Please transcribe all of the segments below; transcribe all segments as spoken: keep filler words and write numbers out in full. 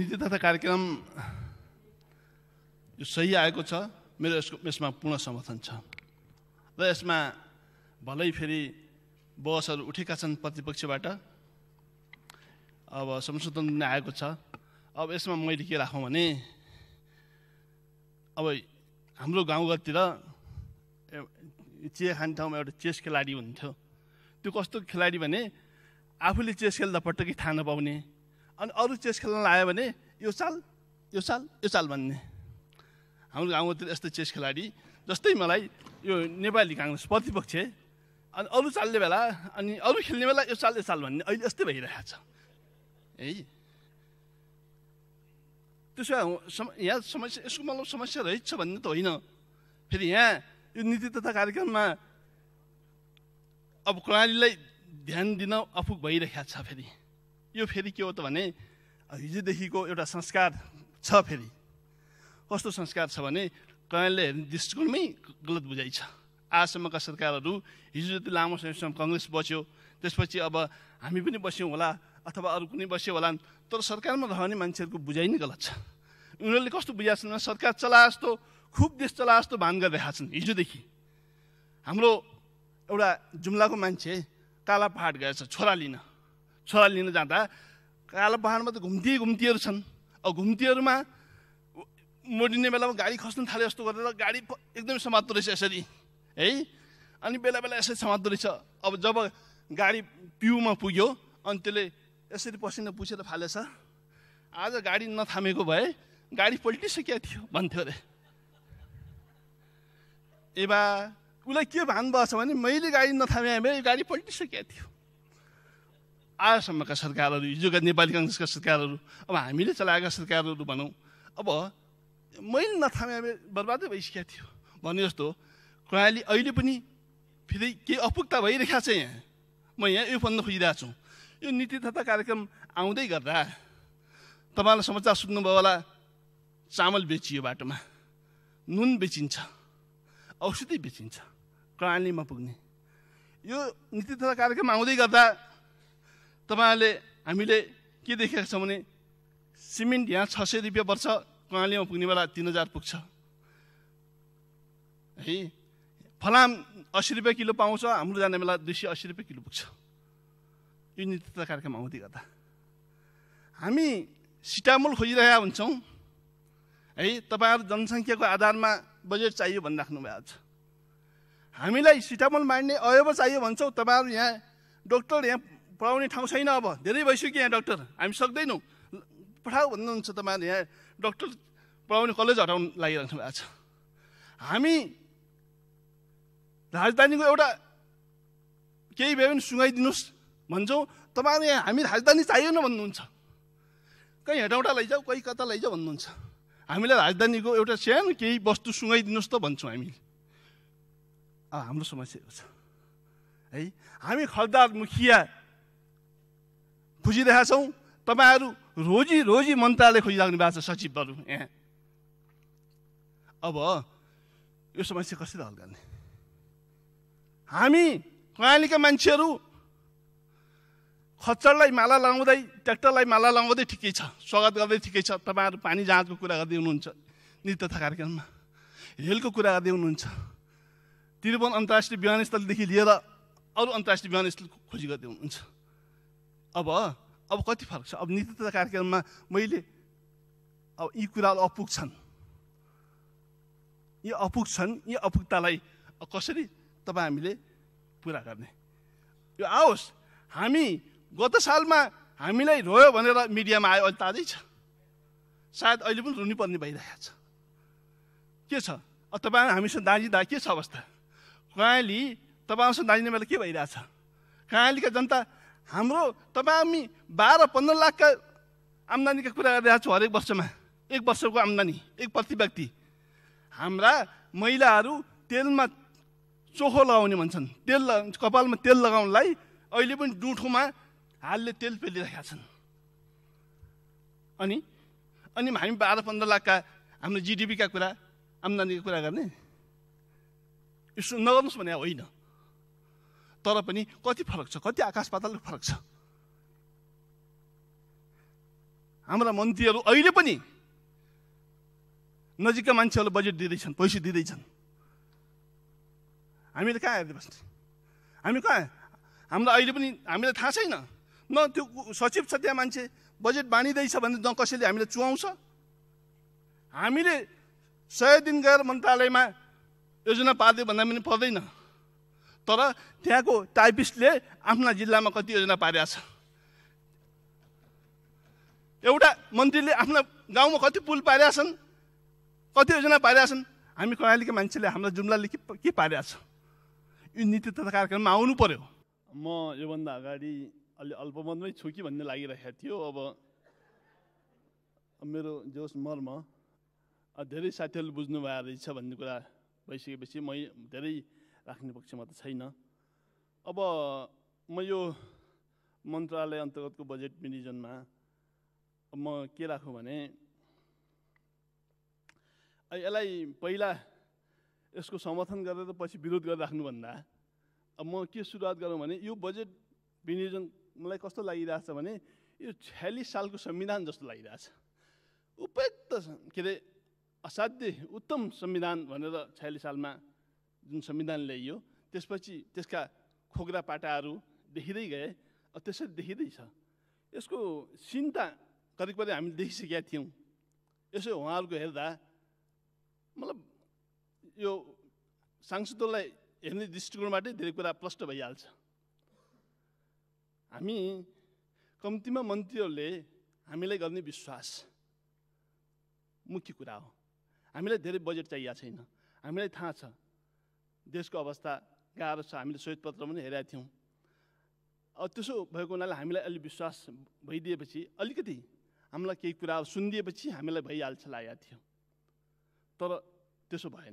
नीति तथा कार्यक्रम यो सही आएको छ, मेरो यसको यसमा पूर्ण समर्थन छ र यसमा भलै फेरि बहसहरू उठेका छन् प्रतिपक्षबाट। अब संशोधन पनि आएको छ। अब यसमा मैले के राखौँ भने, अब हाम्रो गाउँघरतिर चिया खाने ठाउँमा एउटा चेस खेलाडी हुन्थ्यो। त्यो कस्तो खेलाडी भने आफूले चेस खेल्दा पटक्कै थाहा नपाउने, अनि अरू चेस खेल्न आयो भने यो चाल यो चाल यो चाल भन्ने। हाम्रो गाउँतिर यस्तो चेस खेलाडी, जस्तै मलाई यो नेपाली काङ्ग्रेस प्रतिपक्ष, अनि अरू चाल्ने बेला अनि अरू खेल्ने बेला यो चाल यो चाल भन्ने अहिले यस्तै भइरहेको छ है। त्यसो यहाँ समस्या, यसको मतलब समस्या रहेछ भन्ने त होइन। फेरि यहाँ यो नीति तथा कार्यक्रममा अब प्रणालीलाई ध्यान दिन अपुग भइरहेको छ। फेरि यो फेरि के हो त भने, हिजोदेखिको एउटा संस्कार छ। फेरि कस्तो संस्कार छ भने, प्रणालीले हेर्ने दृष्टिकोणमै गलत बुझाइ छ। आजसम्मका सरकारहरू हिजो जति लामो समयसम्म कङ्ग्रेस बस्यो, त्यसपछि अब हामी पनि बस्यौँ होला अथवा अरू कुनै बस्यो होला, तर सरकारमा रहने मान्छेहरूको बुझाइ नै गलत छ। उनीहरूले कस्तो बुझाएको छन्, सरकार चला जस्तो, खुब देश चला जस्तो भान गरिरहेका छन्। हिजोदेखि हाम्रो एउटा जुम्लाको मान्छे काला पहाड गएछ छोरा लिन। छोरा लिन जाँदा काला पहाडमा त घुम्ती घुम्तीहरू छन्। अब घुम्तीहरूमा मोडिने बेलामा गाडी खस्न थाले जस्तो गरेर गाडी एकदमै समात्दो रहेछ यसरी है, अनि बेला बेला यसरी समात्दो रहेछ। अब जब गाडी पिउमा पुग्यो अनि त्यसले यसरी पसिना पुछेर फालेछ। आज गाडी नथामेको भए गाडी पल्टिसकेको थियो भन्थ्यो अरे। ए बा उसलाई के भान भएछ भने मैले गाडी नथामे भए गाडी पल्टिसकेको थियो। आजसम्मका सरकारहरू, हिजोका नेपाली काङ्ग्रेसका सरकारहरू, अब हामीले चलाएका सरकारहरू भनौँ, अब मैले नथामे भए बर्बादै भइसकेको थियो भने जस्तो प्रणाली अहिले पनि फेरि केही अपुगता भइरहेको छ। यहाँ म यहाँ यो भन्न खोजिरहेको छु, यो नीति तथा कार्यक्रम आउँदै गर्दा तपाईँलाई समाचार सुन्नुभयो होला, चामल बेचियो बाटोमा, नुन बेचिन्छ, औषधि बेचिन्छ प्रणालीमा पुग्ने। यो नीति तथा कार्यक्रम आउँदै गर्दा तपाईँहरूले हामीले के देखेका छौँ भने, सिमेन्ट यहाँ छ सय रुपियाँ वर्ष, प्रणालीमा पुग्ने बेला तिन हजार पुग्छ है। फलाम अस्सी रुपियाँ किलो पाउँछ, हाम्रो जाने बेला दुई सय अस्सी रुपियाँ किलो पुग्छ। यो नीति तथा कार्यक्रम आउँदै गर्दा हामी सिटामोल खोजिरहेका हुन्छौँ है। तपाईँहरू जनसङ्ख्याको आधारमा बजेट चाहियो भनिराख्नु भएको छ। हामीलाई सिटामोल मार्ने अयब चाहियो भन्छौँ, तपाईँहरू यहाँ डक्टर यहाँ पढाउने ठाउँ छैन, अब धेरै भइसक्यो यहाँ डक्टर, हामी सक्दैनौँ, पठाऊ भन्नुहुन्छ। तपाईँहरू यहाँ डक्टर पढाउने कलेज हटाउनु लागिराख्नु भएको छ। हामी राजधानीको एउटा केही भए पनि सुँगाइदिनुहोस् भन्छौँ, तपाईँहरू यहाँ हामी राजधानी चाहिएन भन्नुहुन्छ। कहीँ हेटौँडा लैजाऊ, कहीँ कता लैजाऊ भन्नुहुन्छ। हामीलाई राजधानीको एउटा सानो केही वस्तु सुँगाइदिनुहोस् त भन्छौँ हामी। हाम्रो समस्या छ है। हामी खलदार मुखिया खोजिरहेका छौँ, तपाईँहरू रोजी रोजी मन्त्रालय खोजिराख्नु भएको छ, सचिवहरू यहाँ। अब यो समस्या कसरी हल गर्ने? हामी प्रणालीका मान्छेहरू खच्चडलाई माला लगाउँदै, ट्र्याक्टरलाई माला लगाउँदै ठिकै छ, स्वागत गर्दै ठिकै छ। तपाईँहरू पानी जहाजको कुरा गर्दै हुनुहुन्छ नीति तथा कार्यक्रममा, रेलको कुरा गर्दै हुनुहुन्छ, त्रिभुवन अन्तर्राष्ट्रिय विमानस्थलदेखि लिएर अरू अन्तर्राष्ट्रिय विमानस्थल खोजी गर्दै हुनुहुन्छ। अब अब कति फरक छ? अब नीति तथा कार्यक्रममा मैले अब यी कुराहरू अपुग छन्, यी अपुग छन्, यी अपुगतालाई कसरी तपाईँ हामीले पुरा गर्ने? यो आओस्। हामी गत सालमा हामीलाई रोयो भनेर मिडियामा आयो, अहिले ताजै छ, सायद अहिले पनि रुनी पर्ने भइरहेको छ। के छ तपाईँ हामीसँग दाँजिँदा के छ अवस्था? कहाँली तपाईँसँग दाँजिने बेला के भइरहेछ? कहाँलीका जनता हाम्रो तपाईँ हामी बाह्र पन्ध्र लाखका आम्दानीका कुरा गरिरहेको छु हरेक वर्षमा, एक वर्षको आम्दानी एक प्रति व्यक्ति। हाम्रा महिलाहरू तेलमा चोखो लगाउने भन्छन्, तेल कपालमा तेल लगाउनलाई अहिले पनि डुठोमा हालले तेल पेलिरहेका छन्। अनि अनि हामी बाह्र पन्ध्र लाखका हाम्रो जिडिपीका कुरा, आम्दानीको कुरा गर्ने? यसो नगर्नुहोस् भने होइन, तर पनि कति फरक छ, कति आकाश पातालको फरक छ। हाम्रा मन्त्रीहरू अहिले पनि नजिकका मान्छेहरूले बजेट दिँदैछन्, पैसा दिँदैछन्। हामीले कहाँ हेर्दै बस्ने? हामी कहाँ? हाम्रो अहिले पनि हामीलाई थाहा छैन न त्यो सचिव छ त्यहाँ मान्छे बजेट बाँडिँदैछ भने न कसैले हामीले चुहाउँछ। हामीले सय दिन गएर मन्त्रालयमा योजना पार्दै भन्दा पनि पर्दैन, तर त्यहाँको टाइपिस्टले आफ्ना जिल्लामा कति योजना पारेको छ, एउटा मन्त्रीले आफ्ना गाउँमा कति पुल पारेका छन्, कति योजना पारेका छन्। हामी कर्णालीका मान्छेले हाम्रो जुम्लाले के के पारेका छ, यो नीति तथा कार्यक्रममा आउनु पर्यो। म योभन्दा अगाडि अलि अल्पमतमै छु कि भन्ने लागिरहेको थियो। अब मेरो जोस मर्म धेरै साथीहरूले बुझ्नु भएको रहेछ भन्ने कुरा भइसकेपछि म धेरै राख्ने पक्षमा त छैन। अब म यो मन्त्रालय अन्तर्गतको बजेट विनियोजनमा म के राखौँ भने यसलाई पहिला यसको समर्थन गरेर पछि विरोध गरेर राख्नुभन्दा अब म के सुरुवात गरौँ भने यो बजेट विनियोजन मलाई कस्तो लागिरहेछ भने यो छयालिस सालको संविधान जस्तो लागिरहेछ। उपयुक्त के अरे असाध्य उत्तम संविधान भनेर छयालिस सालमा जुन संविधान ल्याइयो त्यसपछि त्यसका खोक्रा पाटाहरू देखिँदै गए, त्यसरी देखिँदैछ। यसको सिन्ता करिब करिब हामीले देखिसकेका थियौँ। यसो उहाँहरूको हेर्दा मतलब यो सांसदहरूलाई हेर्ने दृष्टिकोणबाटै धेरै कुरा प्रष्ट भइहाल्छ। हामी कम्तीमा मन्त्रीहरूले हामीलाई गर्ने विश्वास मुख्य कुरा हो। हामीलाई धेरै बजेट चाहिएको छैन, हामीलाई थाहा छ देशको अवस्था गाह्रो छ, हामीले श्वेतपत्र पनि हेरेका थियौँ। अब त्यसो भएको हुनाले हामीलाई अलि विश्वास भइदिएपछि अलिकति हामीलाई केही कुराहरू सुनिदिएपछि हामीलाई भइहाल्छ लागेको थियो, तर त्यसो भएन।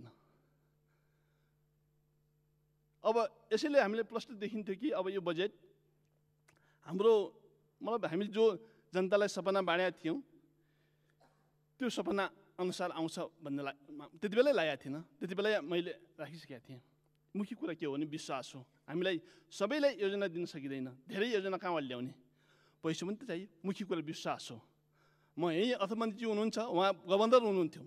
अब यसैले हामीले प्रश्न देखिन्थ्यो कि अब यो बजेट हाम्रो मतलब हामी जो जनतालाई सपना बाँडेका थियौँ त्यो सपना अनुसार आउँछ भन्ने ला त्यति बेलै लागेको थिएन। त्यति बेला मैले राखिसकेका थिएँ। मुख्य कुरा के हो भने विश्वास हो। हामीलाई सबैलाई योजना दिन सकिँदैन, धेरै योजना कहाँबाट ल्याउने, पैसा पनि त चाहियो। मुख्य कुरा विश्वास हो। म यहीँ अर्थमन्त्रीजी हुनुहुन्छ, उहाँ गभर्नर हुनुहुन्थ्यो।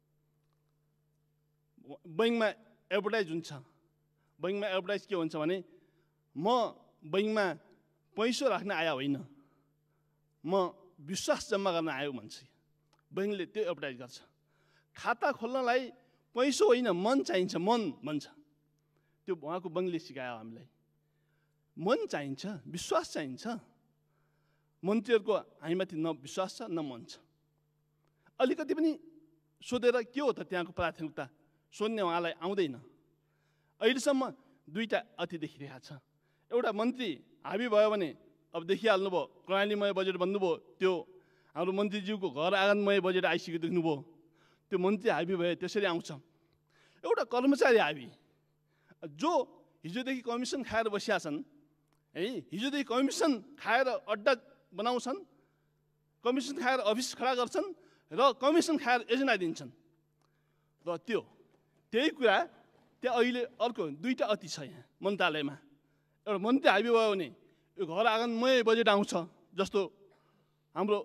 बैङ्कमा एडभर्टाइज हुन्छ, बैङ्कमा एडभर्टाइज के हुन्छ भने म बैङ्कमा पैसा राख्न आया होइन, म विश्वास जम्मा गर्न आयो भन्छ। बैङ्कले त्यो एडभर्टाइज गर्छ। खाता खोल्नलाई पैसा होइन मन चाहिन्छ, मन भन्छ। त्यो उहाँको बैङ्कले सिकायो हामीलाई। मन चाहिन्छ, विश्वास चाहिन्छ। मन्त्रीहरूको हामीमाथि न विश्वास छ न मन छ। अलिकति पनि सोधेर के हो त त्यहाँको प्राथमिकता सोध्ने उहाँलाई आउँदैन। अहिलेसम्म दुईवटा अति देखिरहेको छ। एउटा मन्त्री हाबी भयो भने अब देखिहाल्नुभयो, कर्णालीमय बजेट भन्नुभयो, त्यो हाम्रो मन्त्रीज्यूको घर आँगनमय बजेट आइसक्यो देख्नुभयो। त्यो मन्त्री हाबी भयो त्यसरी आउँछ। एउटा कर्मचारी हाबी जो हिजोदेखि कमिसन खाएर बसिया छन् है, हिजोदेखि कमिसन खाएर अड्डा बनाउँछन्, कमिसन खाएर अफिस खडा गर्छन् र कमिसन खाएर योजना दिन्छन्। र त्यो त्यही कुरा त्यहाँ अहिले अर्को दुईवटा अति छ यहाँ मन्त्रालयमा। एउटा मन्त्री हाबी भयो भने यो घर आँगनमय बजेट आउँछ, जस्तो हाम्रो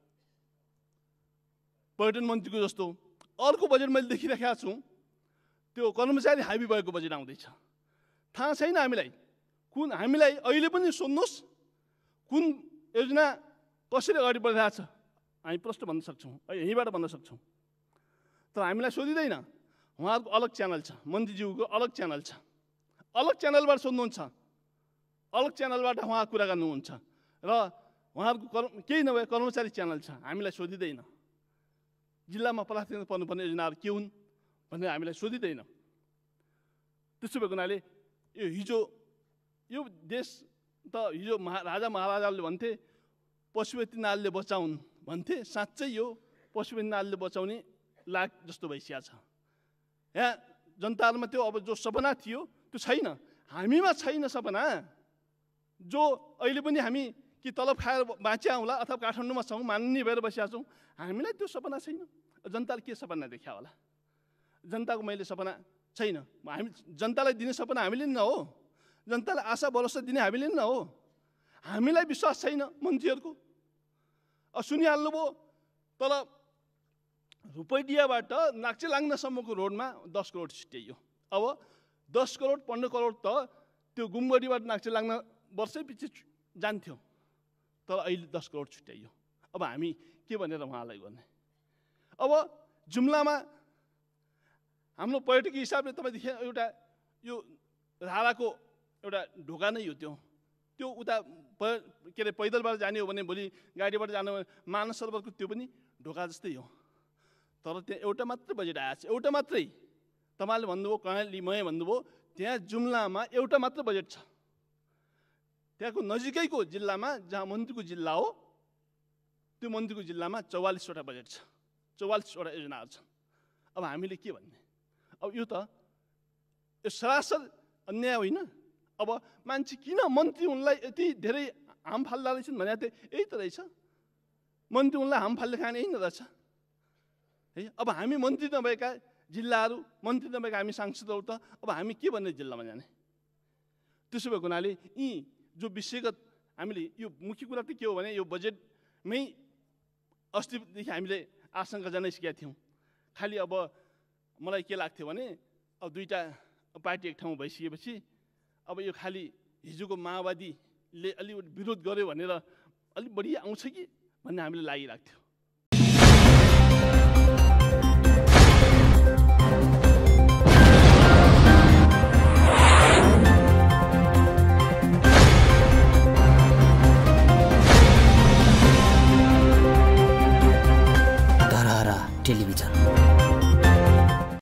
पर्यटन मन्त्रीको जस्तो। अर्को बजेट मैले देखिरहेको छु त्यो कर्मचारी हाबी भएको बजेट आउँदैछ। थाहा छैन हामीलाई कुन, हामीलाई अहिले पनि सोध्नुहोस् कुन योजना कसरी अगाडि बढिरहेको छ हामी प्रश्न भन्न सक्छौँ, यहीँबाट भन्न सक्छौँ। तर हामीलाई सोधिँदैन। उहाँहरूको अलग च्यानल छ, मन्त्रीज्यूको अलग च्यानल छ, अलग च्यानलबाट सोध्नुहुन्छ, अलग च्यानलबाट उहाँ कुरा गर्नुहुन्छ। र उहाँहरूको कर्म केही नभए कर्मचारी च्यानल छ, हामीलाई सोधिँदैन। जिल्लामा प्राथमिकता पर्नुपर्ने योजनाहरू के हुन् भनेर हामीलाई सोधिँदैन। त्यसो भएको हुनाले यो हिजो यो देश त हिजो महा राजा महाराजाले भन्थे पशुपति नालले बचाउन् भन्थे। साँच्चै यो पशुपति नालले बचाउने लाग जस्तो भइसकेको छ। यहाँ जनताहरूमा त्यो अब जो सपना थियो त्यो छैन, हामीमा छैन सपना। जो अहिले पनि हामी कि तलब खाएर बाँचिया होला अथवा काठमाडौँमा छौँ मान्ने भएर बसिया छौँ, हामीलाई त्यो सपना छैन। जनताले के सपना देखा होला? जनताको मैले सपना छैन। हामी जनतालाई दिने सपना हामीले नि न हो, जनतालाई आशा भरोसा दिने हामीले नि न हो। हामीलाई विश्वास छैन मन्त्रीहरूको। अब सुनिहाल्नुभयो तल रुपैडियाबाट नाक्चेलाङ्नासम्मको रोडमा दस करोड छिट्याइयो। अब दस करोड पन्ध्र करोड त त्यो गुम्बडीबाट नाक्चेलाङ्ना वर्षै पछि जान्थ्यो, तर अहिले दस करोड छुट्याइयो। अब हामी के भनेर उहाँलाई गर्ने? अब जुम्लामा हाम्रो पर्यटकीय हिसाबले तपाईँ देखे एउटा यो धाराको एउटा ढोका नै हो, त्यो त्यो उता के अरे पैदलबाट जाने हो भने, भोलि गाडीबाट जानु हो भने मानस सरोवरको त्यो पनि ढोका जस्तै हो। तर त्यहाँ एउटा मात्रै बजेट आएको छ, एउटा मात्रै। तपाईँले भन्नुभयो, कर्णाली मय भन्नुभयो, त्यहाँ जुम्लामा एउटा मात्र बजेट छ। त्यहाँको नजिकैको जिल्लामा जहाँ मन्त्रीको जिल्ला हो, त्यो मन्त्रीको जिल्लामा चौवालिसवटा बजेट छ, चौवालिसवटा योजनाहरू छन्। अब हामीले के भन्ने? अब यो त यो सरासर अन्याय होइन? अब मान्छे किन मन्त्री उनलाई यति धेरै हाम फाल्दा रहेछन् भने त यही त रहेछ, मन्त्री उनलाई हाम फाल्दै खाने यही न रहेछ है। अब हामी मन्त्री नभएका जिल्लाहरू, मन्त्री नभएका हामी सांसदहरू त अब हामी के भन्ने जिल्लामा जाने? त्यसो भएको हुनाले यी जो विषयगत हामीले यो मुख्य कुरा त के हो भने, यो बजेटमै अस्तिदेखि हामीले आशंका जनाइसकेका थियौँ। खालि अब मलाई के लाग्थ्यो भने, अब दुईवटा पार्टी एक ठाउँ भइसकेपछि अब यो खालि हिजोको माओवादीले अलि विरोध गर्यो भनेर अलिक बढी आउँछ कि भन्ने हामीले लागिरहेको थियो। धरहरा टेलिभिजन।